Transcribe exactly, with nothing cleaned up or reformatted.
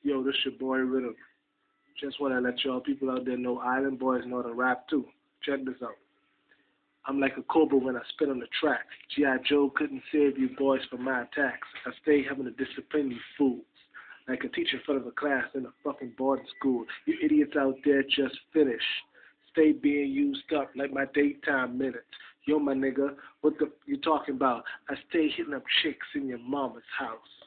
Yo, this your boy Riddim. Just want to let y'all people out there know Island Boys know how to rap too. Check this out. I'm like a cobra when I spit on the track. G I. Joe couldn't save you boys from my attacks. I stay having to discipline you fools. Like a teacher in front of a class in a fucking boarding school. You idiots out there just finish. Stay being used up like my daytime minutes. Yo, my nigga, what the you talking about? I stay hitting up chicks in your mama's house.